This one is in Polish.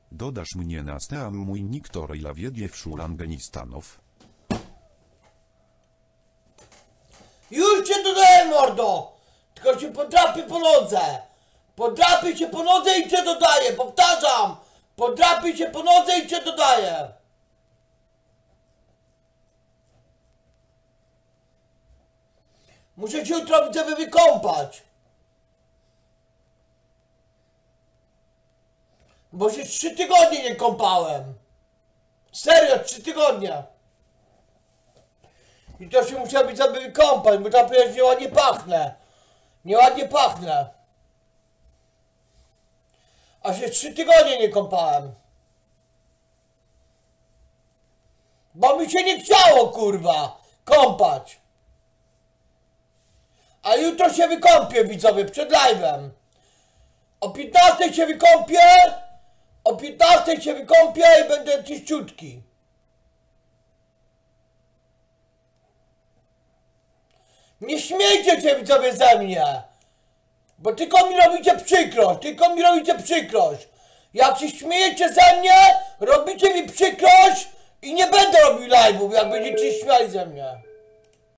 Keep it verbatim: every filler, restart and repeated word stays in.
Dodasz mnie na Steam mój nick to Rejlawiediew Afganistanow. Już cię dodaję, mordo! Tylko cię podrapię po nodze! Podrapię cię po nodze i cię dodaję! Powtarzam! Podrapię cię po nodze i cię dodaję! Muszę cię jutro sobie wykąpać! Bo się trzy tygodnie nie kąpałem! Serio, trzy tygodnie! I to się musiał być sobie wykąpać, bo tam przecież nieładnie pachnę. Nieładnie pachnę. A się trzy tygodnie nie kąpałem. Bo mi się nie chciało, kurwa, kąpać. A jutro się wykąpię, widzowie, przed live'em. O piętnastej się wykąpię. O piętnastej się wykąpię i będę czyściutki. Nie śmiejcie się, widzowie, ze mnie. Bo tylko mi robicie przykrość, tylko mi robicie przykrość. Jak się śmiejecie ze mnie, robicie mi przykrość i nie będę robił live'ów, jak będziecie śmiali ze mnie.